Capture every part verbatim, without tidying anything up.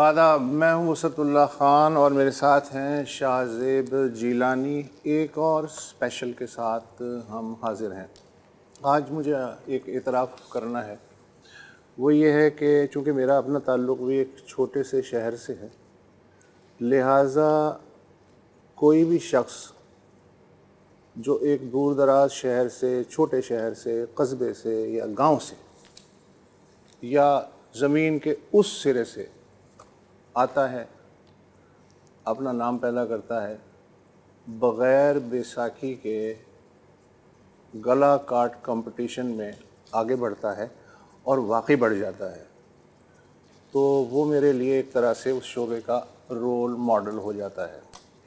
आदाब, मैं हूँ वसतुल्लाह ख़ान और मेरे साथ हैं शाहज़ेब जीलानी। एक और स्पेशल के साथ हम हाज़िर हैं। आज मुझे एक एतराफ़ करना है, वो ये है कि चूँकि मेरा अपना ताल्लुक़ भी एक छोटे से शहर से है, लिहाजा कोई भी शख्स जो एक दूर दराज शहर से, छोटे शहर से, कस्बे से या गांव से या ज़मीन के उस सिरे से आता है, अपना नाम पैदा करता है, बग़ैर बैसाखी के गला काट कंपटीशन में आगे बढ़ता है और वाकई बढ़ जाता है, तो वो मेरे लिए एक तरह से उस शोबे का रोल मॉडल हो जाता है।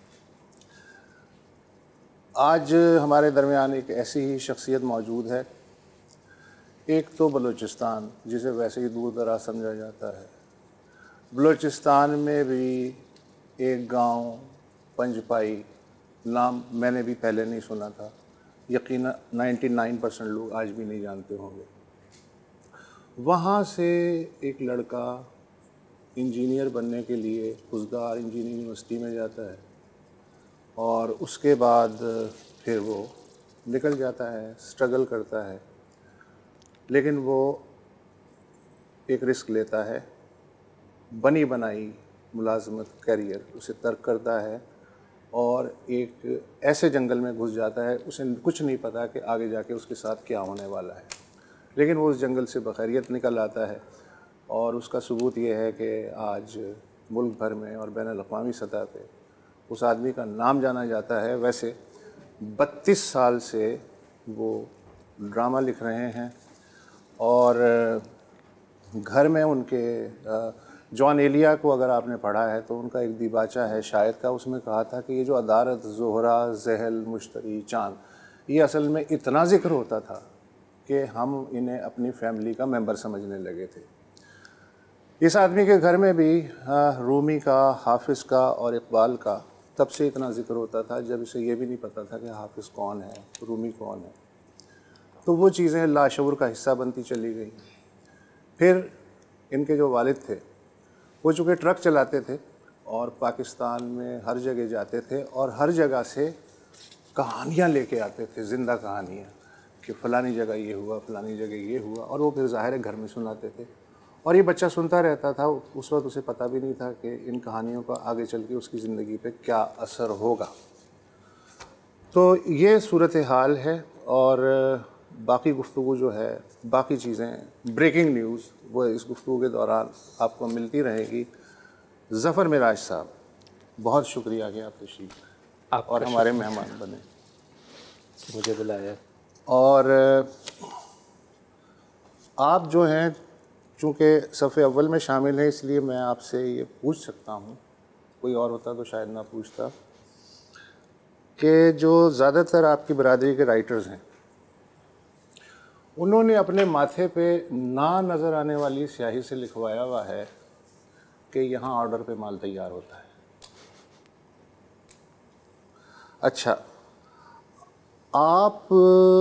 आज हमारे दरमियान एक ऐसी ही शख्सियत मौजूद है। एक तो बलूचिस्तान, जिसे वैसे ही दूर दराज समझा जाता है, बलूचिस्तान में भी एक गांव पंजपाई, नाम मैंने भी पहले नहीं सुना था, यकीनन निन्यानवे परसेंट लोग आज भी नहीं जानते होंगे। वहाँ से एक लड़का इंजीनियर बनने के लिए खुशदार इंजीनियरिंग यूनिवर्सिटी में जाता है और उसके बाद फिर वो निकल जाता है, स्ट्रगल करता है, लेकिन वो एक रिस्क लेता है, बनी बनाई मुलाजमत कैरियर उसे तर्क करता है और एक ऐसे जंगल में घुस जाता है, उसे कुछ नहीं पता कि आगे जाके उसके साथ क्या होने वाला है, लेकिन वो उस जंगल से बखैरियत निकल आता है। और उसका सबूत ये है कि आज मुल्क भर में और बैनुल अक़वामी सतह पे उस आदमी का नाम जाना जाता है। वैसे बत्तीस साल से वो ड्रामा लिख रहे हैं और घर में उनके जॉन एलिया को अगर आपने पढ़ा है तो उनका एक दिबाचा है शायद का, उसमें कहा था कि ये जो अदारत, ज़ोहरा, ज़हल, मुश्तरी, चाँद, ये असल में इतना ज़िक्र होता था कि हम इन्हें अपनी फैमिली का मेंबर समझने लगे थे। इस आदमी के घर में भी रूमी का, हाफिज़ का और इकबाल का तब से इतना ज़िक्र होता था जब इसे ये भी नहीं पता था कि हाफिज़ कौन है, रूमी कौन है। तो वो चीज़ें लाशऊर का हिस्सा बनती चली गई। फिर इनके जो वालिद थे वो चूँकि ट्रक चलाते थे और पाकिस्तान में हर जगह जाते थे और हर जगह से कहानियाँ लेके आते थे, ज़िंदा कहानियाँ कि फ़लानी जगह ये हुआ, फ़लानी जगह ये हुआ, और वो फिर ज़ाहिर है घर में सुनाते थे और ये बच्चा सुनता रहता था। उस वक्त उसे पता भी नहीं था कि इन कहानियों का आगे चल के उसकी ज़िंदगी पे क्या असर होगा। तो ये सूरत हाल है और बाकी गुफ्तगू जो है, बाकी चीज़ें, ब्रेकिंग न्यूज़, वो इस गुफ्तगू के दौरान आपको मिलती रहेगी। ज़फ़र मिराज साहब, बहुत शुक्रिया कि आप तशरीफ़ आप और हमारे मेहमान बने, मुझे बुलाया। और आप जो हैं चूँकि सफ़े अव्वल में शामिल हैं, इसलिए मैं आपसे ये पूछ सकता हूँ, कोई और होता तो शायद ना पूछता, कि जो ज़्यादातर आपकी बरादरी के राइटर्स हैं उन्होंने अपने माथे पे ना नज़र आने वाली स्याही से लिखवाया हुआ है कि यहाँ ऑर्डर पे माल तैयार होता है। अच्छा, आप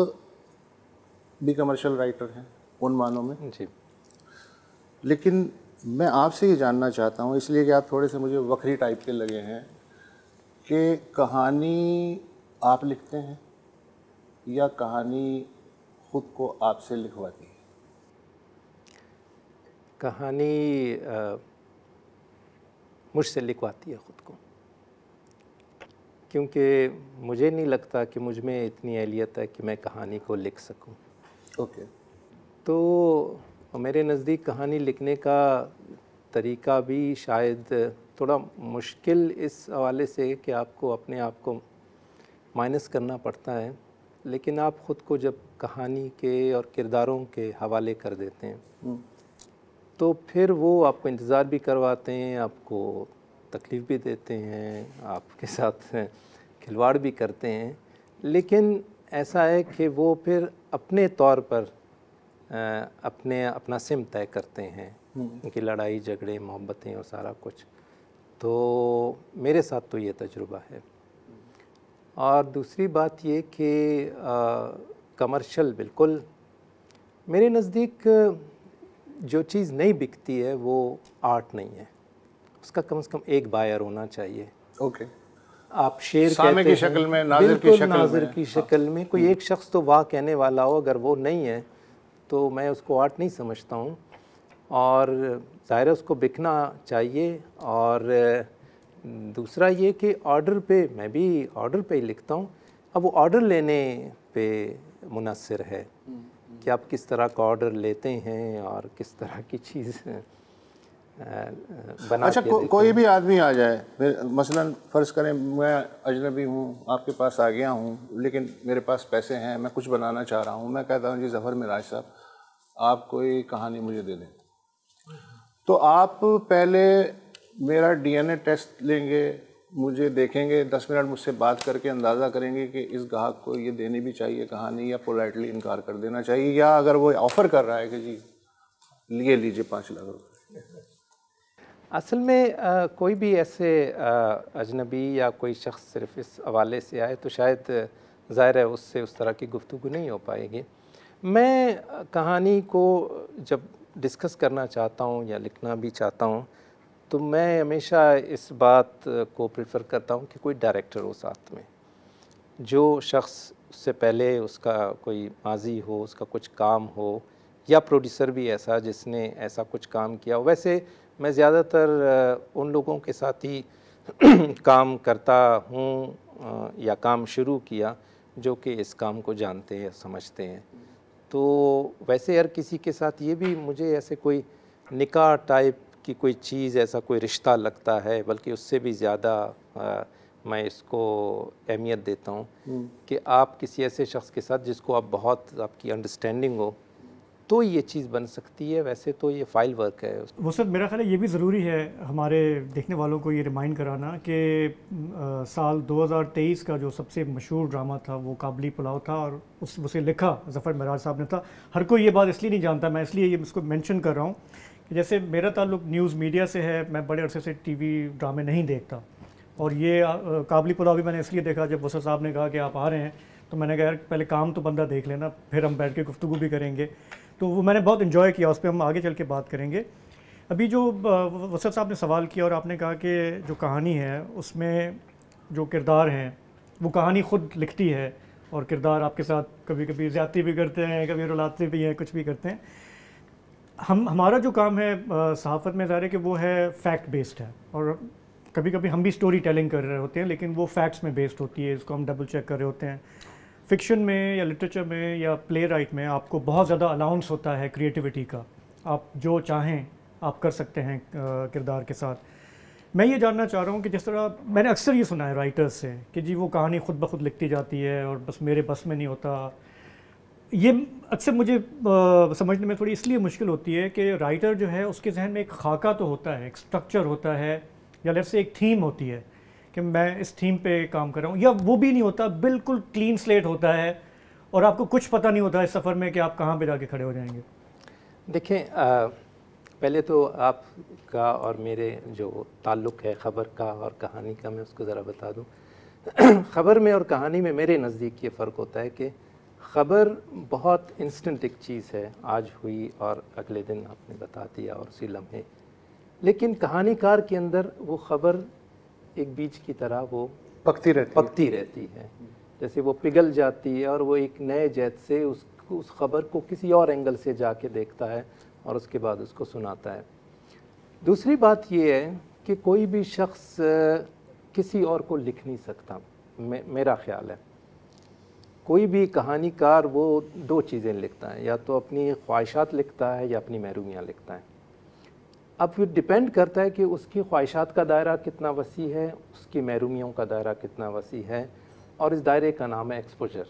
भी कमर्शियल राइटर हैं उन मानों में जी, लेकिन मैं आपसे ये जानना चाहता हूँ, इसलिए कि आप थोड़े से मुझे वक्री टाइप के लगे हैं, कि कहानी आप लिखते हैं या कहानी ख़ुद को आपसे लिखवाती है? कहानी मुझसे लिखवाती है ख़ुद को, क्योंकि मुझे नहीं लगता कि मुझ में इतनी अहलियत है कि मैं कहानी को लिख सकूं। ओके। तो मेरे नज़दीक कहानी लिखने का तरीक़ा भी शायद थोड़ा मुश्किल इस हवाले से कि आपको अपने आप को माइनस करना पड़ता है, लेकिन आप ख़ुद को जब कहानी के और किरदारों के हवाले कर देते हैं तो फिर वो आपको इंतज़ार भी करवाते हैं, आपको तकलीफ़ भी देते हैं, आपके साथ खिलवाड़ भी करते हैं, लेकिन ऐसा है कि वो फिर अपने तौर पर अपने अपना सिम तय करते हैं, उनकी लड़ाई झगड़े, मोहब्बतें और सारा कुछ। तो मेरे साथ तो ये तजुर्बा है। और दूसरी बात ये कि कमर्शियल, बिल्कुल मेरे नज़दीक जो चीज़ नहीं बिकती है वो आर्ट नहीं है, उसका कम से कम एक बायर होना चाहिए। ओके, आप शेर सामे कहते की शक्ल में, हैं, नाज़िर की बिल्कुल शक्ल नाज़िर में। की शक्ल में कोई एक शख्स तो वाह कहने वाला हो, अगर वो नहीं है तो मैं उसको आर्ट नहीं समझता हूँ। और ज़ाहिर है उसको बिकना चाहिए। और दूसरा ये कि ऑर्डर पे, मैं भी ऑर्डर पे ही लिखता हूँ। अब वो ऑर्डर लेने पे मुनहसर है कि आप किस तरह का ऑर्डर लेते हैं और किस तरह की चीज़ बना अच्छा, के को, देते कोई हैं। भी आदमी आ जाए, फिर मसलन फ़र्ज़ करें मैं अजनबी हूँ, आपके पास आ गया हूँ, लेकिन मेरे पास पैसे हैं, मैं कुछ बनाना चाह रहा हूँ, मैं कहता हूँ जी ज़फ़र मिराज साहब आप कोई कहानी मुझे दे दें, तो आप पहले मेरा डीएनए टेस्ट लेंगे, मुझे देखेंगे, दस मिनट मुझसे बात करके अंदाज़ा करेंगे कि इस ग्राहक को ये देनी भी चाहिए कहानी या पोलाइटली इनकार कर देना चाहिए, या अगर वो ऑफ़र कर रहा है कि जी लिए लीजिए पाँच लाख रुपये। असल में आ, कोई भी ऐसे आ, अजनबी या कोई शख्स सिर्फ इस हवाले से आए तो शायद ज़ाहिर है उससे उस तरह की गुफ्तगू नहीं हो पाएगी। मैं कहानी को जब डिस्कस करना चाहता हूँ या लिखना भी चाहता हूँ तो मैं हमेशा इस बात को प्रेफर करता हूँ कि कोई डायरेक्टर हो साथ में, जो शख्स उससे पहले उसका कोई माजी हो, उसका कुछ काम हो, या प्रोड्यूसर भी ऐसा जिसने ऐसा कुछ काम किया हो। वैसे मैं ज़्यादातर उन लोगों के साथ ही काम करता हूँ या काम शुरू किया जो कि इस काम को जानते हैं, समझते हैं। तो वैसे हर किसी के साथ ये भी मुझे ऐसे कोई निकाह टाइप की कोई चीज़, ऐसा कोई रिश्ता लगता है, बल्कि उससे भी ज़्यादा मैं इसको अहमियत देता हूँ कि आप किसी ऐसे शख्स के साथ जिसको आप बहुत, आपकी अंडरस्टैंडिंग हो, तो ये चीज़ बन सकती है। वैसे तो ये फाइल वर्क है। वो सर मेरा ख्याल है ये भी ज़रूरी है हमारे देखने वालों को ये रिमाइंड कराना कि साल दो हज़ार तेईस का जो सबसे मशहूर ड्रामा था वो काबली पुलाव था, और उस उसे लिखा ज़फ़र मिराज साहब ने था। हर कोई ये बात इसलिए नहीं जानता, मैं इसलिए ये इसको मेंशन कर रहा हूँ कि जैसे मेरा ताल्लुक़ न्यूज़ मीडिया से है, मैं बड़े अरसे से टीवी ड्रामे नहीं देखता, और ये काबली पुलाव भी मैंने इसलिए देखा जब वसर साहब ने कहा कि आप आ रहे हैं, तो मैंने कहा यार पहले काम तो बंदा देख लेना, फिर हम बैठ के गुफ्तगू भी करेंगे। तो वो मैंने बहुत इन्जॉय किया, उस पर हम आगे चल के बात करेंगे। अभी जो वसर साहब ने सवाल किया और आपने कहा कि जो कहानी है उसमें जो किरदार हैं वो कहानी ख़ुद लिखती है, और किरदार आपके साथ कभी कभी ज़्यादती भी करते हैं, कभी रुलाते भी हैं, कुछ भी करते हैं। हम हमारा जो काम है सहाफ़त में ज़ाहिर है कि वो है फैक्ट बेस्ड है, और कभी कभी हम भी स्टोरी टेलिंग कर रहे होते हैं, लेकिन वो फैक्ट्स में बेस्ड होती है, इसको हम डबल चेक कर रहे होते हैं। फ़िक्शन में या लिटरेचर में या प्ले राइट में आपको बहुत ज़्यादा अलाउंस होता है क्रिएटिविटी का, आप जो चाहें आप कर सकते हैं किरदार के साथ। मैं ये जानना चाह रहा हूँ कि जिस तरह मैंने अक्सर ये सुना है राइटर्स से कि जी वो कहानी ख़ुद ब खुद लिखती जाती है और बस मेरे बस में नहीं होता, ये अक्सर मुझे आ, समझने में थोड़ी इसलिए मुश्किल होती है कि राइटर जो है उसके जहन में एक खाका तो होता है, एक स्ट्रक्चर होता है, या लेट्स से एक थीम होती है कि मैं इस थीम पे काम कर रहा हूँ, या वो भी नहीं होता, बिल्कुल क्लीन स्लेट होता है और आपको कुछ पता नहीं होता इस सफ़र में कि आप कहाँ पे जाके खड़े हो जाएंगे। देखें, पहले तो आपका और मेरे जो ताल्लुक़ है ख़बर का और कहानी का, मैं उसको ज़रा बता दूँ। ख़बर में और कहानी में मेरे नज़दीक ये फ़र्क होता है कि ख़बर बहुत इंस्टेंट एक चीज़ है, आज हुई और अगले दिन आपने बता दिया और उसी लम्हे। लेकिन कहानीकार के अंदर वो ख़बर एक बीज की तरह वो पकती रहती पकती रहती है, जैसे वो पिघल जाती है और वो एक नए जैत से उस उस ख़बर को किसी और एंगल से जाके देखता है और उसके बाद उसको सुनाता है। दूसरी बात ये है कि कोई भी शख्स किसी और को लिख नहीं सकता, मे, मेरा ख्याल है। कोई भी कहानीकार वो दो चीज़ें लिखता है, या तो अपनी ख्वाहिशात लिखता है या अपनी महरूमियाँ लिखता है। अब फिर डिपेंड करता है कि उसकी ख्वाहिशात का दायरा कितना वसी है, उसकी महरूमियों का दायरा कितना वसी है, और इस दायरे का नाम है एक्सपोजर।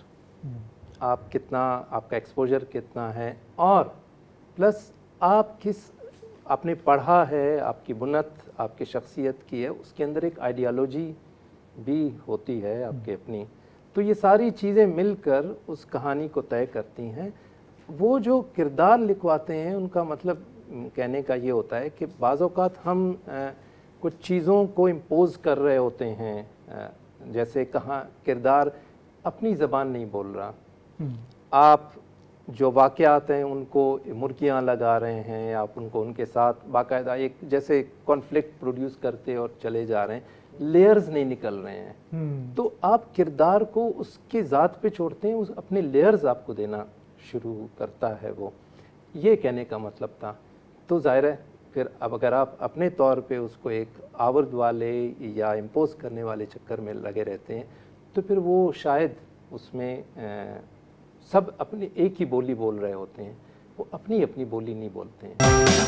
आप कितना, आपका एक्सपोजर कितना है, और प्लस आप किस, आपने पढ़ा है, आपकी बुनत आपकी शख्सियत की है, उसके अंदर एक आइडियालॉजी भी होती है आपके अपनी। तो ये सारी चीज़ें मिलकर उस कहानी को तय करती हैं। वो जो किरदार लिखवाते हैं उनका मतलब कहने का ये होता है कि बाज़ औक़ात हम आ, कुछ चीज़ों को इम्पोज़ कर रहे होते हैं, आ, जैसे कहाँ किरदार अपनी ज़बान नहीं बोल रहा, आप जो वाक़यात हैं उनको मुर्गियाँ लगा रहे हैं, आप उनको उनके साथ बाकायदा एक जैसे कॉन्फ्लिक्ट प्रोड्यूस करते और चले जा रहे हैं, लेयर्स नहीं निकल रहे हैं। तो आप किरदार को उसके ज़ात पे छोड़ते हैं, उस अपने लेयर्स आपको देना शुरू करता है वो, ये कहने का मतलब था। तो ज़ाहिर है फिर अब अगर आप अपने तौर पे उसको एक आवर्द वाले या इम्पोज करने वाले चक्कर में लगे रहते हैं तो फिर वो शायद उसमें आ, सब अपनी एक ही बोली बोल रहे होते हैं, वो अपनी अपनी बोली नहीं बोलते हैं।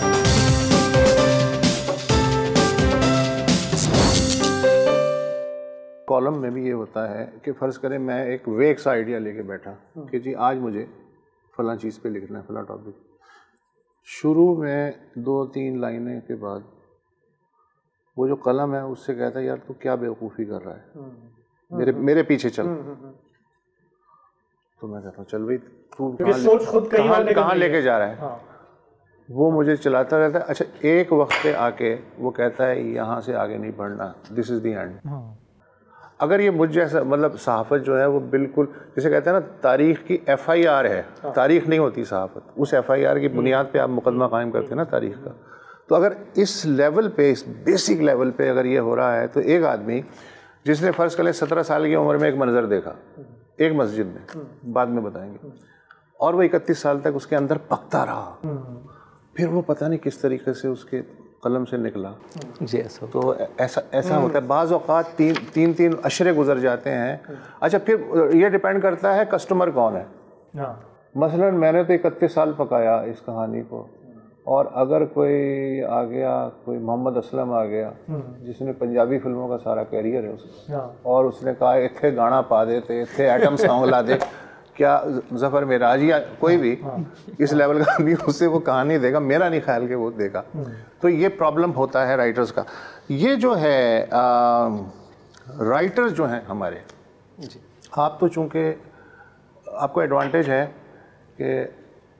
कॉलम में भी ये होता है कि फ़र्ज़ करें मैं एक वेग सा आइडिया लेके बैठा कि जी आज मुझे फ़लाँ चीज़ पे लिखना है, फ़लाँ टॉपिक। शुरू में दो तीन लाइनें के बाद वो जो कलम है उससे कहता है यार तू क्या बेवकूफ़ी कर रहा है, मेरे मेरे पीछे चल। तो मैं कहता हूँ चल भाई तू कहाँ कहाँ लेके जा रहा है। हाँ। वो मुझे चलाता रहता है। अच्छा एक वक्त पे आके वो कहता है यहाँ से आगे नहीं बढ़ना, दिस इज़ द एंड। अगर ये मुझ जैसा मतलब सहाफ़त जो है वो बिल्कुल जैसे कहते हैं ना तारीख़ की एफ आई आर है, तारीख़ नहीं होती सहाफ़त, उस एफ आई आर की बुनियाद पे आप मुकदमा कायम करते हैं ना तारीख़ का। तो अगर इस लेवल पे, इस बेसिक लेवल पे अगर ये हो रहा है तो एक आदमी जिसने फ़र्ज़ कर ले सत्रह साल की उम्र में एक मंज़र देखा एक मस्जिद में, बाद में बताएंगे, और वो इकतीस साल तक उसके अंदर पकता रहा, फिर वो पता नहीं किस तरीके से उसके कलम से निकला। जी ऐसा तो ऐसा ऐसा होता है। बाज़ औक़ात तीन तीन तीन अशरे गुजर जाते हैं। अच्छा फिर ये डिपेंड करता है कस्टमर कौन है। मसलन मैंने तो इकतीस साल पकाया इस कहानी को, और अगर कोई आ गया, कोई मोहम्मद असलम आ गया जिसने पंजाबी फिल्मों का सारा कैरियर है उसका, और उसने कहा इत्थे गाना पा देते, इत्थे एटम सॉन्ग ला दे, क्या ज़फ़र मेराज या कोई भी इस लेवल का आदमी उससे वो कहानी देगा, मेरा नहीं ख्याल कि वो देगा। तो ये प्रॉब्लम होता है राइटर्स का। ये जो है राइटर्स जो हैं हमारे, आप तो चूँकि आपको एडवांटेज है कि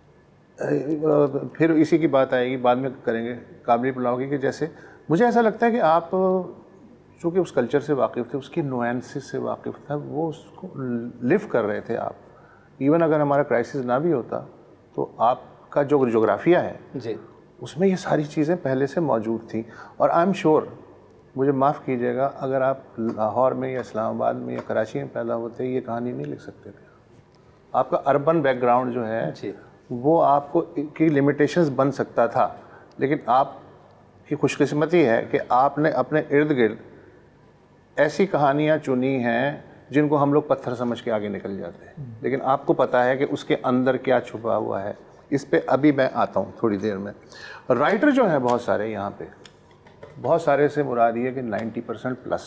फिर इसी की बात आएगी, बाद में करेंगे काबली पुलाव की, कि जैसे मुझे ऐसा लगता है कि आप चूँकि उस कल्चर से वाकिफ़ थे, उसकी नुआंसेस से वाकिफ़ था, वो उसको लिव कर रहे थे आप। इवन अगर हमारा क्राइसिस ना भी होता तो आपका जो जोग्राफिया है जी उसमें ये सारी चीज़ें पहले से मौजूद थी। और आई एम श्योर, मुझे माफ़ कीजिएगा, अगर आप लाहौर में या इस्लामाबाद में या कराची में पैदा होते ये कहानी नहीं लिख सकते थे। आपका अर्बन बैकग्राउंड जो है जी वो आपको की लिमिटेशंस बन सकता था, लेकिन आपकी खुशकिस्मती है कि आपने अपने इर्द गिर्द ऐसी कहानियाँ चुनी हैं जिनको हम लोग पत्थर समझ के आगे निकल जाते हैं, लेकिन आपको पता है कि उसके अंदर क्या छुपा हुआ है। इस पे अभी मैं आता हूँ थोड़ी देर में। राइटर जो हैं बहुत सारे यहाँ पे, बहुत सारे से मुराद ये कि नब्बे परसेंट प्लस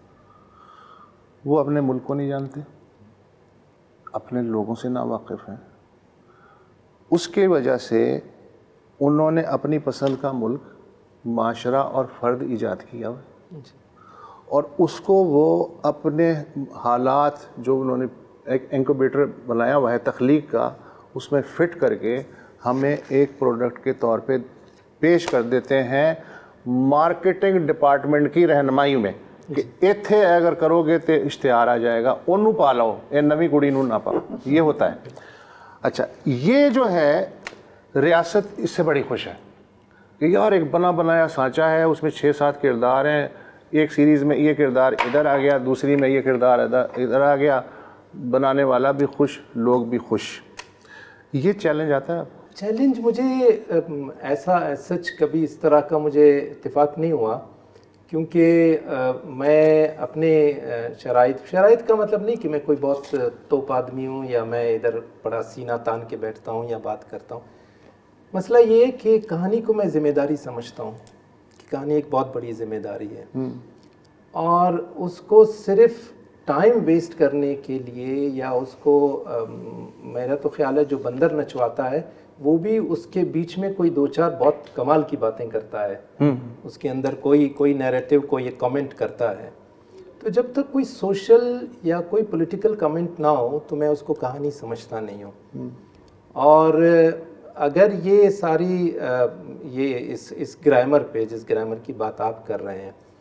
वो अपने मुल्क को नहीं जानते, अपने लोगों से ना वाकिफ़ हैं। उसके वजह से उन्होंने अपनी पसंद का मुल्क, माशरा और फ़र्द ईजाद किया हुआ, और उसको वो अपने हालात जो उन्होंने एक इंक्यूबेटर बनाया हुआ है तख्लीक का, उसमें फ़िट करके हमें एक प्रोडक्ट के तौर पे पेश कर देते हैं मार्केटिंग डिपार्टमेंट की रहनुमाई में कि इत्थे अगर करोगे तो इश्तिहार आ जाएगा, ओनू पा लो, ये नवी कुड़ी नू ना पाओ, ये होता है। अच्छा, ये जो है रियासत इससे बड़ी खुश है कि यार एक बना बनाया सांचा है, उसमें छः सात किरदार हैं, एक सीरीज़ में ये किरदार इधर आ गया, दूसरी में ये किरदार इधर इधर आ गया, बनाने वाला भी खुश, लोग भी खुश। ये चैलेंज आता है। चैलेंज मुझे ऐसा सच कभी इस तरह का मुझे इत्तेफाक नहीं हुआ, क्योंकि मैं अपने शराइत शराइत का मतलब नहीं कि मैं कोई बहुत तोप आदमी हूँ या मैं इधर बड़ा सीना तान के बैठता हूँ या बात करता हूँ। मसला ये है कि कहानी को मैं ज़िम्मेदारी समझता हूँ कि कहानी एक बहुत बड़ी ज़िम्मेदारी है, और उसको सिर्फ टाइम वेस्ट करने के लिए या उसको आ, मेरा तो ख्याल है जो बंदर नचवाता है वो भी उसके बीच में कोई दो चार बहुत कमाल की बातें करता है, उसके अंदर कोई कोई नैरेटिव कोई कमेंट करता है। तो जब तक कोई सोशल या कोई पॉलिटिकल कमेंट ना हो तो मैं उसको कहानी समझता नहीं हूँ। और अगर ये सारी ये इस इस ग्रामर पे, जिस ग्रामर की बात आप कर रहे हैं,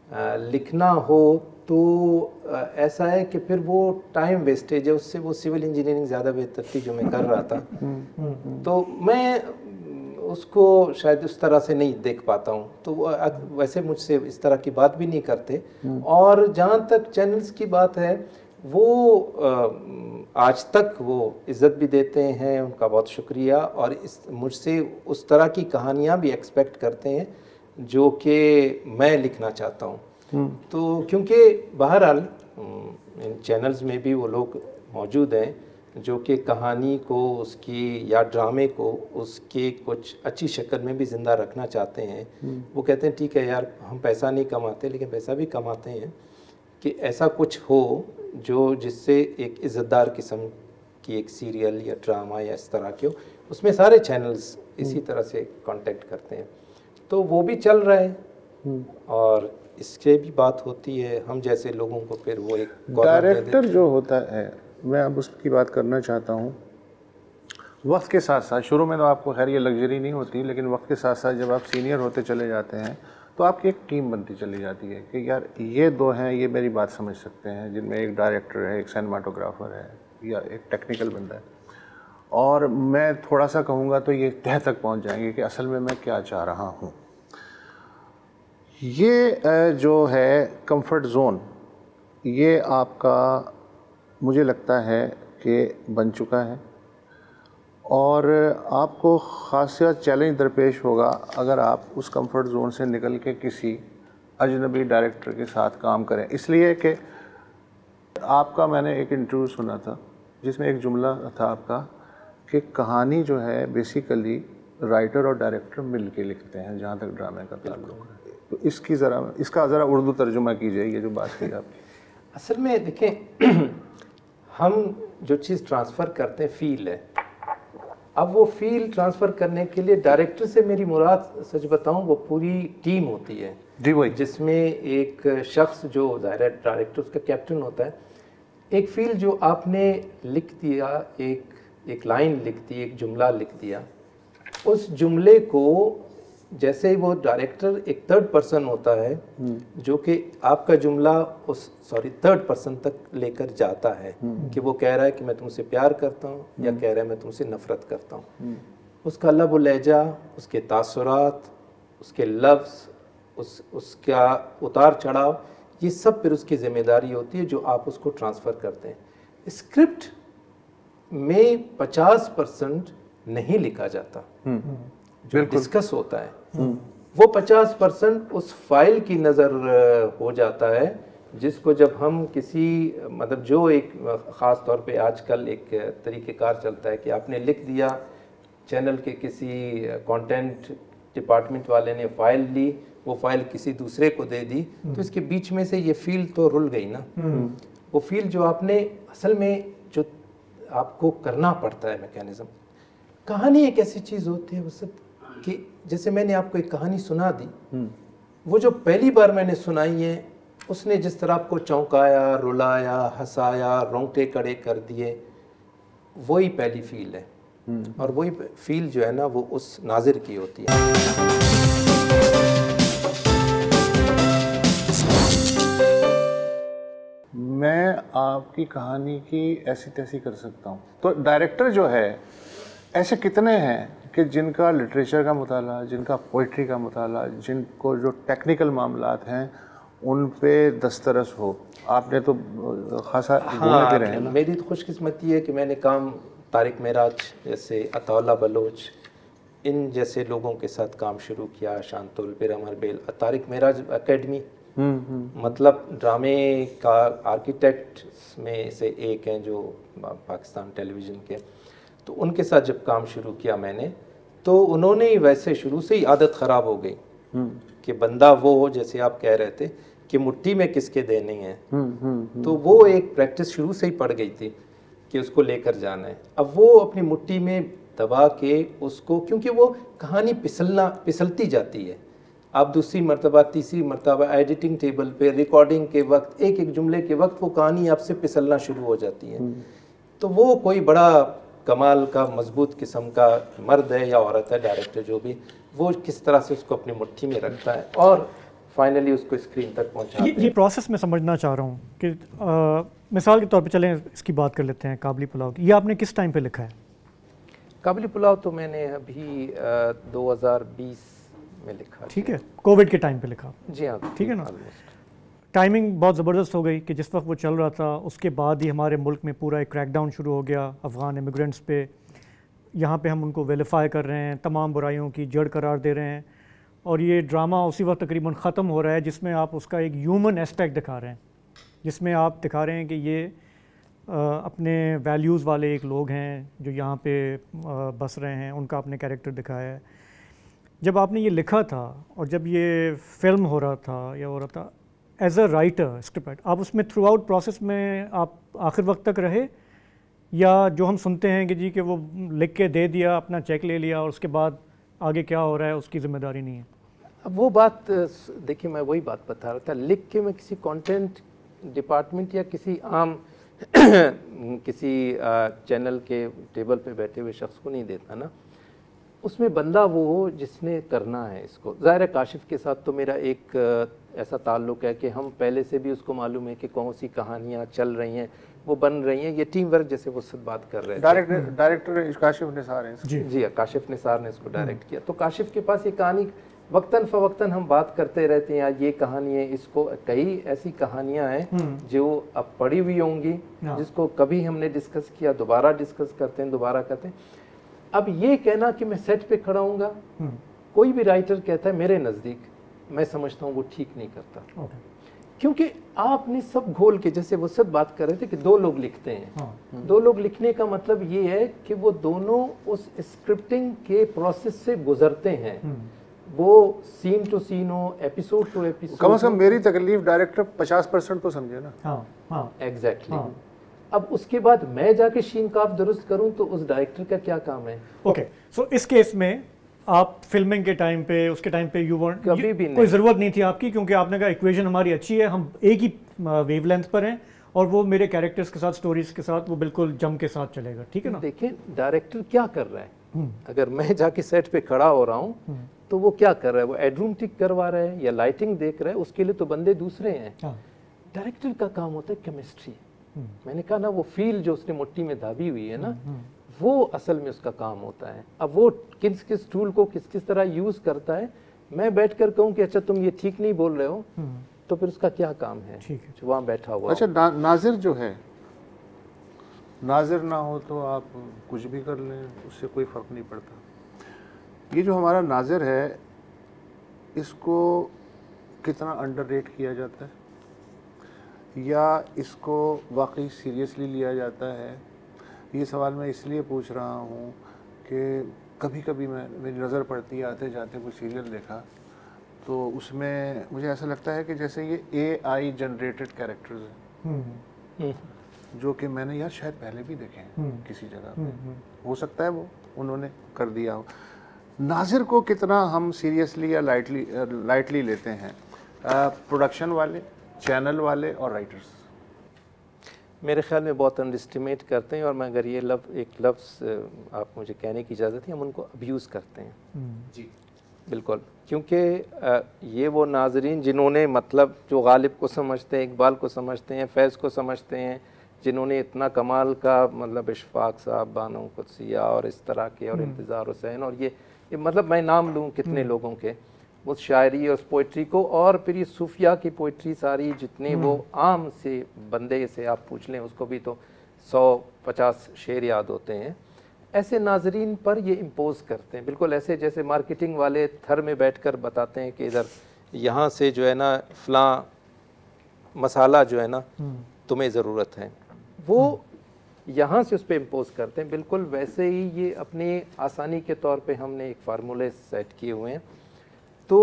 आ, लिखना हो तो आ, ऐसा है कि फिर वो टाइम वेस्टेज है, उससे वो सिविल इंजीनियरिंग ज़्यादा बेहतर थी जो मैं कर रहा था। तो मैं उसको शायद उस तरह से नहीं देख पाता हूँ, तो वो वैसे मुझसे इस तरह की बात भी नहीं करते। और जहाँ तक चैनल्स की बात है, वो आज तक वो इज़्ज़त भी देते हैं, उनका बहुत शुक्रिया, और इस मुझसे उस तरह की कहानियाँ भी एक्सपेक्ट करते हैं जो कि मैं लिखना चाहता हूँ। तो क्योंकि बहरहाल इन चैनल्स में भी वो लोग मौजूद हैं जो कि कहानी को उसकी या ड्रामे को उसके कुछ अच्छी शक्ल में भी ज़िंदा रखना चाहते हैं। वो कहते हैं ठीक है यार, हम पैसा नहीं कमाते लेकिन पैसा भी कमाते हैं कि ऐसा कुछ हो जो जिससे एक इज़्ज़तदार किस्म की एक सीरियल या ड्रामा या इस तरह के हो। उसमें सारे चैनल्स इसी तरह से कांटेक्ट करते हैं, तो वो भी चल रहा है और इससे भी बात होती है। हम जैसे लोगों को फिर वो एक डायरेक्टर जो होता है, मैं अब उसकी बात करना चाहता हूँ। वक्त के साथ साथ, शुरू में तो आपको खैर ये लग्जरी नहीं होती, लेकिन वक्त के साथ साथ जब आप सीनियर होते चले जाते हैं तो आपकी एक टीम बनती चली जाती है कि यार ये दो हैं, ये मेरी बात समझ सकते हैं, जिनमें एक डायरेक्टर है, एक सिनेमाटोग्राफर है या एक टेक्निकल बंदा है, और मैं थोड़ा सा कहूँगा तो ये तह तक पहुँच जाएंगे कि असल में मैं क्या चाह रहा हूँ। ये जो है कंफर्ट जोन, ये आपका मुझे लगता है कि बन चुका है, और आपको ख़ासा चैलेंज दरपेश होगा अगर आप उस कंफर्ट जोन से निकल के किसी अजनबी डायरेक्टर के साथ काम करें। इसलिए कि आपका मैंने एक इंटरव्यू सुना था जिसमें एक जुमला था आपका कि कहानी जो है बेसिकली राइटर और डायरेक्टर मिल के लिखते हैं, जहाँ तक ड्रामे का ताल्लुक है। तो इसकी ज़रा इसका ज़रा उर्दू तर्जुमा कीजिए, ये जो बात थी आपकी। असल में देखें, हम जो चीज़ ट्रांसफ़र करते हैं फ़ील है। अब वो फील ट्रांसफ़र करने के लिए डायरेक्टर से मेरी मुराद, सच बताऊं, वो पूरी टीम होती है जी वही, जिसमें एक शख्स जो डायरेक्टर उसका कैप्टन होता है। एक फील जो आपने लिख दिया, एक एक लाइन लिख दी, एक जुमला लिख दिया, उस जुमले को जैसे ही वो डायरेक्टर एक थर्ड पर्सन होता है जो कि आपका जुमला उस सॉरी थर्ड पर्सन तक लेकर जाता है कि वो कह रहा है कि मैं तुमसे प्यार करता हूँ या कह रहा है मैं तुमसे नफ़रत करता हूँ। उसका लब व लहजा, उसके तासुरात, उसके लफ्ज़, उस उसका उतार चढ़ाव, ये सब फिर उसकी ज़िम्मेदारी होती है जो आप उसको ट्रांसफ़र करते हैं। स्क्रिप्ट में पचास परसेंट नहीं लिखा जाता जो डिस्कस होता है, वो पचास परसेंट उस फाइल की नज़र हो जाता है जिसको जब हम किसी मतलब जो एक ख़ास तौर पे आजकल एक तरीक़ेकार चलता है कि आपने लिख दिया, चैनल के किसी कंटेंट डिपार्टमेंट वाले ने फ़ाइल ली, वो फ़ाइल किसी दूसरे को दे दी, तो इसके बीच में से ये फील तो रुल गई ना। वो फील जो आपने असल में जो आपको करना पड़ता है मैकेनिज़्म। कहानी एक ऐसी चीज़ होती है वसत कि जैसे मैंने आपको एक कहानी सुना दी, वो जो पहली बार मैंने सुनाई है उसने जिस तरह आपको चौंकाया, रुलाया, हंसाया, रोंगटे खड़े कर दिए, वही पहली फील है। और वही फील जो है ना वो उस नाजिर की होती है। मैं आपकी कहानी की ऐसी तैसी कर सकता हूँ। तो डायरेक्टर जो है, ऐसे कितने हैं कि जिनका लिटरेचर का मुताला, जिनका पोइट्री का मुताला, जिनको जो टेक्निकल मामलात हैं उन पे दस्तरस हो। आपने तो खासा घूमे फिरे हैं ना। मेरी तो खुशकिस्मती है कि मैंने काम तारिक मेराज जैसे, अताउल्लाह बलोच, इन जैसे लोगों के साथ काम शुरू किया, शांतुल फिर अमर बेल। तारिक मेराज एकेडमी मतलब ड्रामे का आर्किटेक्ट में से एक हैं जो पाकिस्तान टेलीविज़न के, तो उनके साथ जब काम शुरू किया मैंने, तो उन्होंने ही वैसे शुरू से ही आदत ख़राब हो गई कि बंदा वो हो जैसे आप कह रहे थे कि मुट्ठी में किसके देने हैं। तो वो एक प्रैक्टिस शुरू से ही पड़ गई थी कि उसको लेकर जाना है। अब वो अपनी मुट्ठी में दबा के उसको, क्योंकि वो कहानी फिसलना फिसलती जाती है, आप दूसरी मरतबा तीसरी मरतबा एडिटिंग टेबल पे रिकॉर्डिंग के वक्त एक एक जुमले के वक्त वो कहानी आपसे फिसलना शुरू हो जाती है। तो वो कोई बड़ा कमाल का मजबूत किस्म का मर्द है या औरत है, डायरेक्टर जो भी, वो किस तरह से उसको अपनी मुट्ठी में रखता है। और फाइनली उसको स्क्रीन तक पहुंचाते ये, हैं। ये प्रोसेस मैं समझना चाह रहा हूँ कि आ, मिसाल के तौर पे चलें इसकी बात कर लेते हैं काबली पुलाव की। ये आपने किस टाइम पे लिखा है? काबली पुलाव तो मैंने अभी आ, दो हज़ार बीस में लिखा। ठीक है, कोविड के टाइम पे लिखा। जी हाँ, ठीक है ना। almost। टाइमिंग बहुत ज़बरदस्त हो गई कि जिस वक्त वो चल रहा था उसके बाद ही हमारे मुल्क में पूरा एक क्रैकडाउन शुरू हो गया अफ़गान इमिग्रेंट्स पे। यहाँ पे हम उनको वेलीफाई कर रहे हैं, तमाम बुराइयों की जड़ करार दे रहे हैं, और ये ड्रामा उसी वक्त तकरीबन ख़त्म हो रहा है जिसमें आप उसका एक ह्यूमन एस्पेक्ट दिखा रहे हैं, जिसमें आप दिखा रहे हैं कि ये आ, अपने वैल्यूज़ वाले एक लोग हैं जो यहाँ पे आ, बस रहे हैं, उनका आपने कैरेक्टर दिखाया है। जब आपने ये लिखा था और जब ये फिल्म हो रहा था या हो रहा था एज अ राइटर स्क्रिप्ट, आप उसमें थ्रू आउट प्रोसेस में आप आखिर वक्त तक रहे, या जो हम सुनते हैं कि जी कि वो लिख के दे दिया, अपना चेक ले लिया और उसके बाद आगे क्या हो रहा है उसकी ज़िम्मेदारी नहीं है? अब वो बात देखिए, मैं वही बात बता रहा था, लिख के मैं किसी कंटेंट डिपार्टमेंट या किसी आम किसी चैनल के टेबल पे बैठे हुए शख्स को नहीं देता ना। उसमें बंदा वो हो जिसने करना है इसको। ज़ाहिर है काशिफ के साथ तो मेरा एक ऐसा ताल्लुक़ है कि हम पहले से भी उसको मालूम है कि कौन सी कहानियाँ चल रही हैं, वो बन रही हैं। ये टीम वर्क जैसे वो सब बात कर रहे हैं। डायरेक्टर डायरेक्टर काशिफ निसार हैं। जी जी काशिफ निसार ने इसको डायरेक्ट किया। तो काशिफ के पास ये कहानी वक्तन फ़वक्तन हम बात करते रहते हैं, यार ये कहानी है, इसको कई ऐसी कहानियाँ हैं जो अब पढ़ी हुई होंगी, जिसको कभी हमने डिस्कस किया, दोबारा डिस्कस करते हैं, दोबारा करते हैं। अब ये कहना कि मैं सेट पे खड़ा हूँगा, कोई भी राइटर कहता है मेरे नज़दीक, मैं समझता हूँ वो ठीक नहीं करता। okay. क्योंकि आपने सब घोल के, जैसे वो सब बात कर रहे थे कि दो लोग लिखते हैं। हाँ। दो लोग लिखने का मतलब ये है कि वो दोनों उस स्क्रिप्टिंग के प्रोसेस से गुजरते हैं, वो सीन टू सीन हो, एपिसोड टू एपिसोड। कम से कम मेरी तकलीफ डायरेक्टर पचास परसेंट तो समझे ना। हाँ हाँ एग्जैक्टली। अब उसके बाद मैं जाके शीन काफ दुरुस्त करूं तो उस डायरेक्टर का क्या काम है? Okay okay. सो so, इस केस में आप फिल्मिंग के टाइम पे, उसके टाइम पे यू वांट कभी भी नहीं, कोई ज़रूरत नहीं थी आपकी, क्योंकि आपने कहा इक्वेशन हमारी अच्छी है, हम एक ही वेवलेंथ पर हैं और वो मेरे कैरेक्टर्स के साथ, स्टोरीज के साथ वो बिल्कुल जम के साथ चलेगा। ठीक है ना। देखिए डायरेक्टर क्या कर रहा है, अगर मैं जाके सेट पे खड़ा हो रहा हूँ तो वो क्या कर रहा है, वो एडरूम टिक करवा रहा है या लाइटिंग देख रहा है, उसके लिए तो बंदे दूसरे हैं। डायरेक्टर का काम होता है केमिस्ट्री। मैंने कहा ना, वो फील जो उसने मुट्ठी में दाबी हुई है ना, वो असल में उसका काम होता है। अब वो किस किस टूल को किस किस तरह यूज करता है, मैं बैठ कर कहूँ कि अच्छा तुम ये ठीक नहीं बोल रहे हो, तो फिर उसका क्या काम है, ठीक है, जो वहाँ बैठा हुआ। अच्छा ना, नाजिर जो है, नाजिर ना हो तो आप कुछ भी कर लें, उससे कोई फ़र्क नहीं पड़ता। ये जो हमारा नाजिर है, इसको कितना अंडररेट किया जाता है या इसको वाकई सीरियसली लिया जाता है? ये सवाल मैं इसलिए पूछ रहा हूँ कि कभी कभी मैं मेरी नज़र पड़ती है, आते जाते कोई सीरियल देखा तो उसमें मुझे ऐसा लगता है कि जैसे ये ए आई जनरेटेड कैरेक्टर्स हैं, जो कि मैंने यार शायद पहले भी देखे हैं किसी जगह पे। हो सकता है वो उन्होंने कर दिया हो। नाजिर को कितना हम सीरियसली या लाइटली लाइटली लेते हैं, प्रोडक्शन वाले, चैनल वाले और राइटर्स? मेरे ख्याल में बहुत अंडरस्टिमेट करते हैं, और मैं अगर ये लफ्ज़ एक लफ्ज़ आप मुझे कहने की इजाज़त है, हम उनको अब्यूज़ करते हैं। जी बिल्कुल, क्योंकि ये वो नाजरीन जिन्होंने, मतलब जो गालिब को समझते हैं, इकबाल को समझते हैं, फैज़ को समझते हैं, जिन्होंने इतना कमाल का, मतलब इशफाक साहब, बानो कुदसिया और इस तरह के, और इंतज़ार हुसैन, और ये, ये मतलब मैं नाम लूँ कितने लोगों के, उस शायरी और उस पोइट्री को, और फिर ये सूफिया की पोइट्री सारी, जितने वो आम से बंदे से आप पूछ लें उसको भी तो सौ पचास शेर याद होते हैं। ऐसे नाजरीन पर ये इम्पोज करते हैं, बिल्कुल ऐसे जैसे मार्केटिंग वाले थर में बैठकर बताते हैं कि इधर यहाँ से जो है ना फ़लाँ मसाला जो है ना तुम्हें ज़रूरत है, वो यहाँ से उस पर इम्पोज करते हैं। बिल्कुल वैसे ही ये अपने आसानी के तौर पे हमने एक फार्मूले सेट किए हुए हैं। तो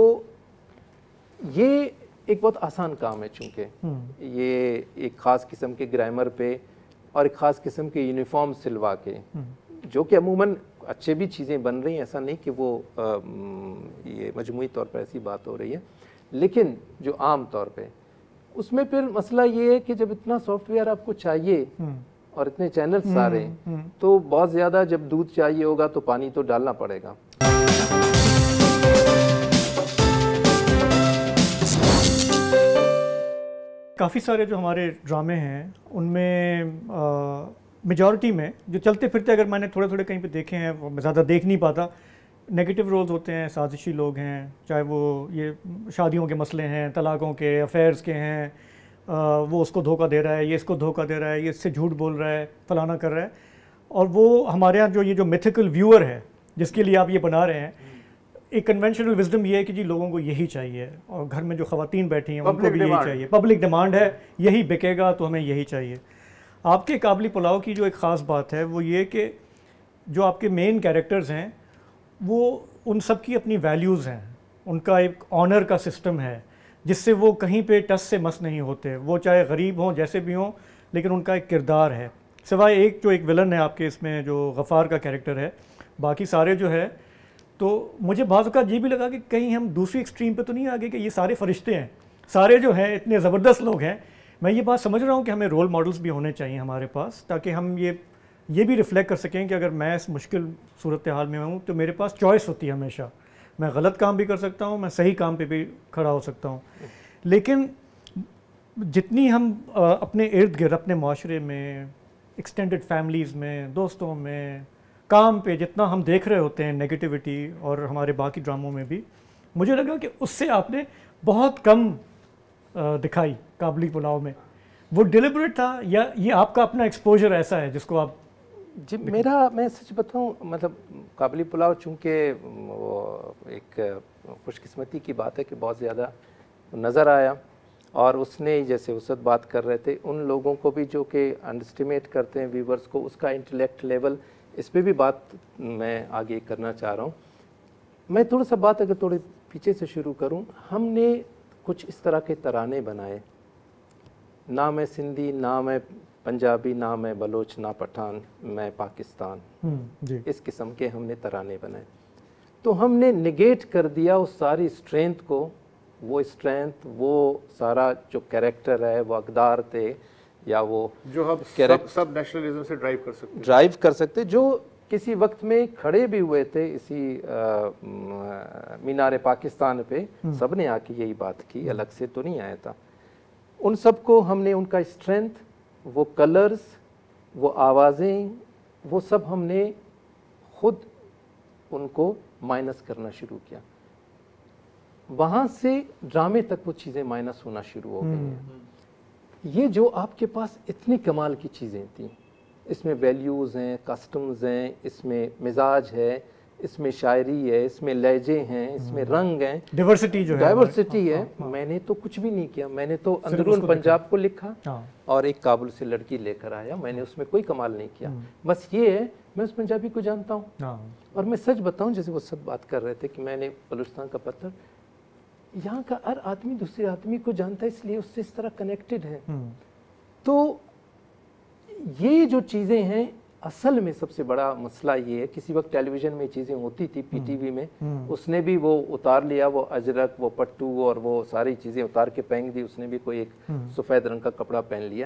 ये एक बहुत आसान काम है, चूँकि ये एक ख़ास किस्म के ग्रामर पे और एक ख़ास किस्म के यूनिफॉर्म सिलवा के, जो कि अमूमन अच्छे भी चीज़ें बन रही हैं, ऐसा नहीं कि वो आ, ये मजमूई तौर पर ऐसी बात हो रही है, लेकिन जो आम तौर पे उसमें फिर मसला ये है कि जब इतना सॉफ्टवेयर आपको चाहिए और इतने चैनल सारे, तो बहुत ज़्यादा जब दूध चाहिए होगा तो पानी तो डालना पड़ेगा। काफ़ी सारे जो हमारे ड्रामे हैं उनमें मेजॉरिटी में जो चलते फिरते अगर मैंने थोड़े थोड़े कहीं पे देखे हैं, वो मैं ज़्यादा देख नहीं पाता, नेगेटिव रोल्स होते हैं, साजिशी लोग हैं, चाहे वो ये शादियों के मसले हैं, तलाक़ों के, अफेयर्स के हैं, आ, वो उसको धोखा दे रहा है, ये इसको धोखा दे रहा है, ये इससे झूठ बोल रहा है, फलाना कर रहा है। और वो हमारे यहाँ जो ये जो मिथिकल व्यूअर है जिसके लिए आप ये बना रहे हैं, एक कन्वेंशनल विजडम ये है कि जी लोगों को यही चाहिए, और घर में जो ख़वातीन बैठी हैं उनको भी यही चाहिए, पब्लिक डिमांड है, यही बिकेगा तो हमें यही चाहिए। आपके काबली पुलाव की जो एक ख़ास बात है वो ये कि जो आपके मेन कैरेक्टर्स हैं वो उन सब की अपनी वैल्यूज़ हैं, उनका एक ऑनर का सिस्टम है जिससे वो कहीं पे टस से मस नहीं होते, वो चाहे गरीब हों जैसे भी हों, लेकिन उनका एक किरदार है। सिवाय एक जो एक विलन है आपके इसमें जो गफ़ार का कैरेक्टर है, बाकी सारे जो है, तो मुझे बाज़ औक़ात ये भी लगा कि कहीं हम दूसरी एक्सट्रीम पे तो नहीं आ गए कि ये सारे फरिश्ते हैं, सारे जो हैं इतने ज़बरदस्त लोग हैं। मैं ये बात समझ रहा हूँ कि हमें रोल मॉडल्स भी होने चाहिए हमारे पास, ताकि हम ये ये भी रिफ्लेक्ट कर सकें कि अगर मैं इस मुश्किल सूरत हाल में हूँ तो मेरे पास चॉइस होती है हमेशा, मैं गलत काम भी कर सकता हूँ, मैं सही काम पे भी खड़ा हो सकता हूँ। लेकिन जितनी हम अपने इर्द गिर्द, अपने माशरे में, एक्सटेंडेड फैमिलीज़ में, दोस्तों में, काम पे जितना हम देख रहे होते हैं नेगेटिविटी, और हमारे बाकी ड्रामों में भी, मुझे लगा कि उससे आपने बहुत कम दिखाई काबली पुलाव में। वो डिलिबरेट था या ये आपका अपना एक्सपोजर ऐसा है जिसको आप? जी मेरा, मैं सच बताऊं, मतलब काबली पुलाव चूँकि वो एक खुशकिस्मती की बात है कि बहुत ज़्यादा नज़र आया, और उसने जैसे उसद बात कर रहे थे, उन लोगों को भी जो कि अंडरस्टिमेट करते हैं व्यूवर्स को, उसका इंटेलेक्ट लेवल, इस पर भी बात मैं आगे करना चाह रहा हूँ। मैं थोड़ा सा बात अगर थोड़े पीछे से शुरू करूँ, हमने कुछ इस तरह के तराने बनाए, ना मैं सिंधी, ना मैं पंजाबी, ना मैं बलोच, ना पठान, मैं पाकिस्तान, जी। इस किस्म के हमने तराने बनाए। तो हमने निगेट कर दिया उस सारी स्ट्रेंथ को, वो स्ट्रेंथ, वो सारा जो कैरेक्टर है, वो अकदार थे, या वो जो हम सब, सब नेशनलिज्म से ड्राइव कर सकते ड्राइव कर सकते जो किसी वक्त में खड़े भी हुए थे इसी मीनार पाकिस्तान पे, सब ने आके यही बात की, अलग से तो नहीं आया था। उन सब को हमने, उनका स्ट्रेंथ, वो कलर्स, वो आवाज़ें, वो सब हमने खुद उनको माइनस करना शुरू किया। वहाँ से ड्रामे तक वो चीज़ें माइनस होना शुरू हो गई हैं। ये जो आपके पास इतनी कमाल की चीज़ें थी, इसमें वैल्यूज़ हैं, कस्टम्स हैं, इसमें मिजाज है, इसमें शायरी है, इसमें लहजे हैं, इसमें रंग हैं, डाइवर्सिटी जो है, डाइवर्सिटी है। मैंने तो कुछ भी नहीं किया, मैंने तो अंदरून पंजाब को लिखा और एक काबुल से लड़की लेकर आया, मैंने उसमें कोई कमाल नहीं किया। बस ये है, मैं उस पंजाबी को जानता हूँ, और मैं सच बताऊँ, जैसे वो सब बात कर रहे थे कि मैंने बलूचिस्तान का पत्थर, यहाँ का हर आदमी दूसरे आदमी को जानता है, इसलिए उससे इस तरह कनेक्टेड है। तो ये जो चीज़ें हैं, असल में सबसे बड़ा मसला ये है, किसी वक्त टेलीविज़न में चीज़ें होती थी, पीटीवी में, उसने भी वो उतार लिया, वो अजरक, वो पट्टू और वो सारी चीज़ें उतार के फेंक दी, उसने भी कोई एक सफ़ेद रंग का कपड़ा पहन लिया।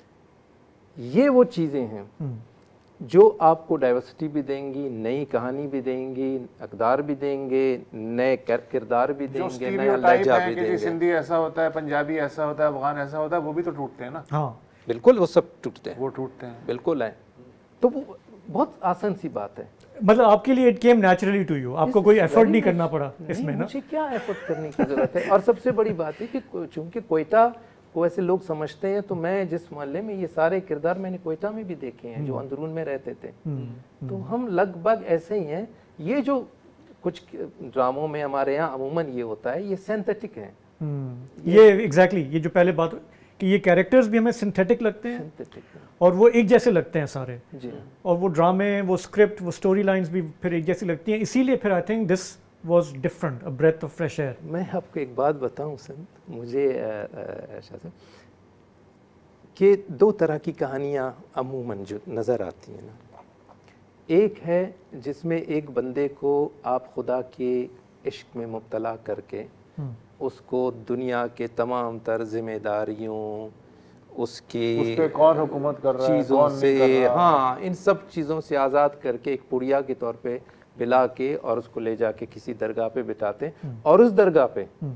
ये वो चीज़ें हैं जो आपको डाइवर्सिटी भी देंगी, नई कहानी भी देंगी, अकदार भी देंगे, नए किरदार भी देंगे, नया लहजा भी देंगे। सिंधी ऐसा होता है, पंजाबी ऐसा होता है, अफगान ऐसा होता है, वो भी तो टूटते हैं ना। हाँ बिल्कुल, वो सब टूटते हैं, वो टूटते हैं, बिल्कुल है। तो वो बहुत आसान सी बात है, मतलब आपके लिए it came naturally to you, आपको कोई एफर्ट नहीं करना पड़ा इसमें ना। मुझे क्या एफर्ट करने की जरूरत है। और सबसे बड़ी बात है कि चूंकि कोयटा को ऐसे लोग समझते हैं, तो मैं जिस मोहल्ले में, ये सारे किरदार मैंने कोयटा में भी देखे हैं जो अंदरून में रहते थे, तो हम लगभग ऐसे ही हैं। ये जो कुछ ड्रामों में हमारे यहाँ अमूमन ये होता है, ये सिंथेटिक है। ये एग्जैक्टली exactly, ये जो पहले बात कि ये कैरेक्टर्स भी हमें सिंथेटिक लगते हैं, सिंथेटिक और वो एक जैसे लगते हैं सारे जी। और वो ड्रामे, वो स्क्रिप्ट, वो स्टोरी लाइंस भी फिर एक जैसी लगती हैं, इसीलिए फिर I think this was different, a breath of fresh air. मैं आपको एक बात बताऊं संत, मुझे ऐसा था कि दो तरह की कहानियां अमूमन जो नज़र आती हैं ना, एक है जिसमें एक बंदे को आप खुदा के इश्क में मुब्तला करके उसको दुनिया के तमाम तर जिम्मेदारियों, उसके उस पे कौन हुकूमत कर रहा है, चीज़ों से, हाँ, इन सब चीज़ों से आज़ाद करके एक पुड़िया के तौर पे पिला के और उसको ले जाके किसी दरगाह पे बिठाते, और उस दरगाह पे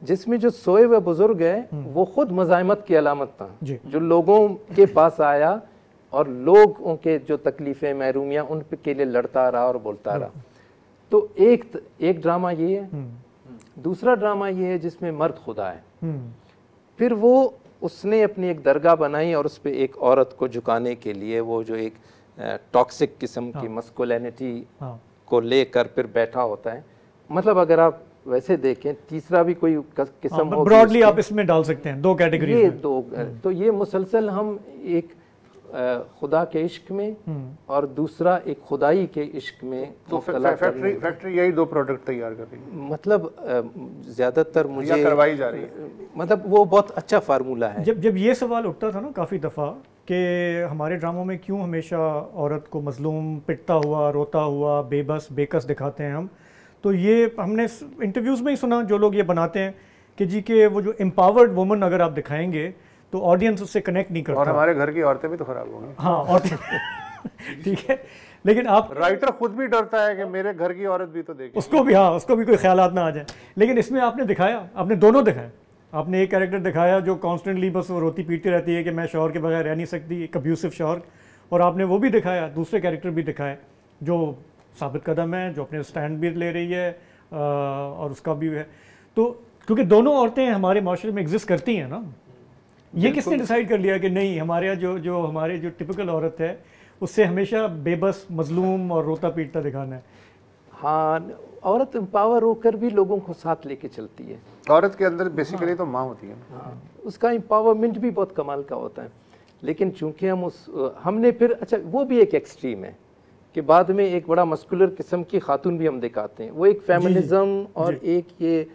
जिसमें जो सोए हुए बुजुर्ग है वो खुद मज़ाहमत की अलामत था, जो लोगों के पास आया और लोगों के जो तकलीफ़ें महरूमियाँ उन के लिए लड़ता रहा और बोलता रहा। तो एक एक ड्रामा ये है। दूसरा ड्रामा ये है जिसमें मर्द खुदा है। फिर वो उसने अपनी एक दरगाह बनाई और उस पर एक औरत को झुकाने के लिए वो जो एक टॉक्सिक किस्म की मस्कुलिनिटी को लेकर फिर बैठा होता है। मतलब अगर आप वैसे देखें तीसरा भी कोई किस्म हो, ब्रॉडली आप इसमें डाल सकते हैं दो कैटेगरी, ये दो। तो ये मुसलसल हम एक खुदा के इश्क में और दूसरा एक खुदाई के इश्क में, तो फैक्ट्री फैक्ट्री यही दो प्रोडक्ट तैयार कर रही है। मतलब ज़्यादातर मुझे करवाई जा रही है। मतलब वो बहुत अच्छा फार्मूला है। जब जब ये सवाल उठता था ना काफ़ी दफ़ा कि हमारे ड्रामों में क्यों हमेशा औरत को मजलूम, पिटता हुआ, रोता हुआ, बेबस बेकस दिखाते हैं हम, तो ये हमने इंटरव्यूज़ में ही सुना जो लोग ये बनाते हैं कि जी के वो जो एम्पावर्ड वुमन अगर आप दिखाएंगे तो ऑडियंस उससे कनेक्ट नहीं करता। और हमारे घर की औरतें भी तो खराब होंगी। हाँ, और ठीक है, लेकिन आप राइटर खुद भी डरता है कि मेरे घर की औरत भी तो देखे, उसको भी, हाँ, उसको भी कोई ख्यालात ना आ जाए। लेकिन इसमें आपने दिखाया, आपने दोनों दिखाए। आपने एक कैरेक्टर दिखाया जो कॉन्स्टेंटली बस वो रोती पीटती रहती है कि मैं शौहर के बगैर रह नहीं सकती, एक अब्यूसिव शौहर, और आपने वो भी दिखाया, दूसरे कैरेक्टर भी दिखाए जो साबित कदम है, जो अपने स्टैंड भी ले रही है और उसका भी है। तो क्योंकि दोनों औरतें हमारे माशरे में एग्जिस्ट करती हैं ना, ये किसने डिसाइड कर लिया कि नहीं हमारे यहाँ जो जो हमारे जो टिपिकल औरत है उससे हमेशा बेबस, मजलूम और रोता पीटता दिखाना है? हाँ, औरत एम्पावर होकर भी लोगों को साथ लेके चलती है। औरत के अंदर बेसिकली हाँ। तो माँ होती है। हाँ, उसका एम्पावरमेंट भी बहुत कमाल का होता है। लेकिन चूंकि हम उस हमने फिर अच्छा वो भी एक एक्सट्रीम है कि बाद में एक बड़ा मस्कुलर किस्म की खातून भी हम दिखाते हैं। वो एक फेमिनिज्म और एक ये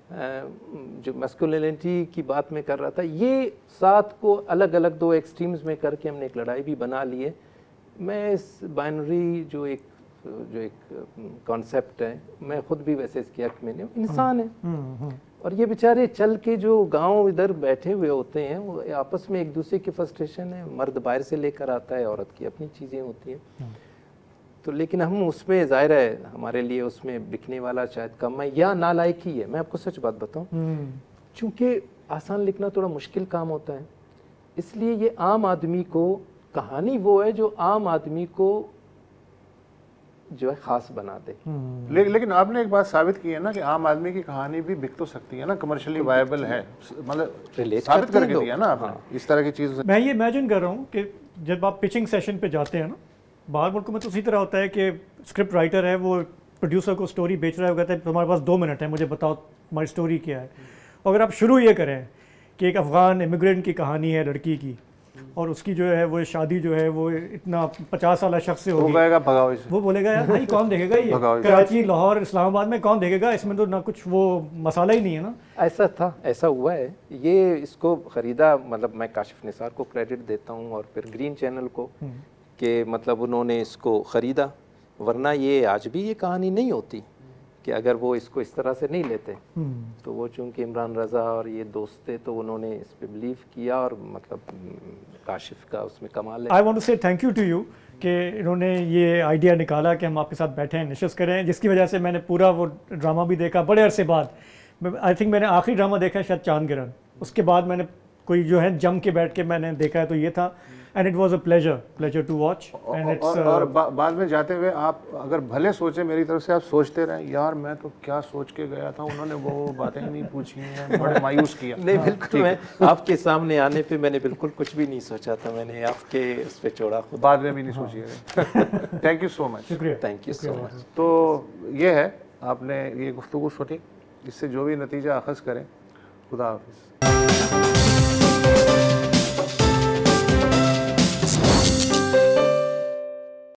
जो मस्कुलिनिटी की बात में कर रहा था, ये साथ को अलग अलग दो एक्सट्रीम्स में करके हमने एक लड़ाई भी बना ली है। मैं इस बाइनरी जो एक जो एक कॉन्सेप्ट है, मैं खुद भी वैसे इसके हक में नहीं, इंसान है और ये बेचारे चल के जो गांव इधर बैठे हुए होते हैं वो आपस में एक दूसरे की फ्रस्ट्रेशन है। मर्द बाहर से लेकर आता है, औरत की अपनी चीज़ें होती हैं। तो लेकिन हम उसमें ज़ाहिर है हमारे लिए उसमें बिकने वाला शायद कम है या नालायक ही है। मैं आपको सच बात बताऊं, चूँकि आसान लिखना थोड़ा मुश्किल काम होता है, इसलिए ये आम आदमी को कहानी वो है जो आम आदमी को जो है खास बना दे। ले, लेकिन आपने एक बात साबित की है ना कि आम आदमी की कहानी भी बिक तो सकती है ना, कमर्शियली वायबल है, मतलब साबित करके दिया ना आपने। हाँ। इस तरह की चीज़ मैं ये इमेजिन कर रहा हूँ कि जब आप पिचिंग सेशन पे जाते हैं ना, बाहर मुल्कों में तो उसी तरह होता है कि स्क्रिप्ट राइटर है, वो प्रोड्यूसर को स्टोरी बेच रहा है, वो कहता है तुम्हारे पास दो मिनट है, मुझे बताओ तुम्हारी स्टोरी क्या है। और अगर आप शुरू ये करें कि एक अफ़गान इमिग्रेंट की कहानी है लड़की की, और उसकी जो है वो शादी जो है वो इतना पचास साल शख्स से होगी, वो बोलेगा यार भाई कौन देखेगा ये, कराची, लाहौर, इस्लामाबाद में कौन देखेगा, इसमें तो ना कुछ वो मसाला ही नहीं है ना। ऐसा था, ऐसा हुआ है। ये इसको ख़रीदा, मतलब मैं काशिफ निसार को क्रेडिट देता हूँ और फिर ग्रीन चैनल को कि मतलब उन्होंने इसको ख़रीदा, वरना ये आज भी ये कहानी नहीं होती कि अगर वो इसको इस तरह से नहीं लेते। तो वो चूँकि इमरान रज़ा और ये दोस्त थे तो उन्होंने इस पर बिलीव किया और मतलब काशिफ का उसमें कमाल है। I want to say thank you to you कि इन्होंने ये आइडिया निकाला कि हम आपके साथ बैठे हैं, निशस्त करें, जिसकी वजह से मैंने पूरा वो ड्रामा भी देखा बड़े अरसे बाद। आई थिंक मैंने आखिरी ड्रामा देखा है शायद चांद गिरन, उसके बाद मैंने कोई जो है जम के बैठ के मैंने देखा है, तो ये था। And it was a pleasure pleasure to watch. And it's और, और बा, बाद में जाते हुए आप अगर भले सोचें, मेरी तरफ से आप सोचते रहें यार मैं तो क्या सोच के गया था, उन्होंने वो बातें नहीं पूछी हैं, बड़े मायूस किया। नहीं बिल्कुल, मैं आपके सामने आने पे मैंने बिल्कुल कुछ भी नहीं सोचा था, मैंने आपके उस पर छोड़ा खुद, बाद में भी नहीं सोचिएगा। Thank you so much. शुक्रिया, थैंक यू सो मच। तो ये है, आपने ये गुफ्तगू सुनी, इससे जो भी नतीजा अखज़ करें। खुदा हाफिज़।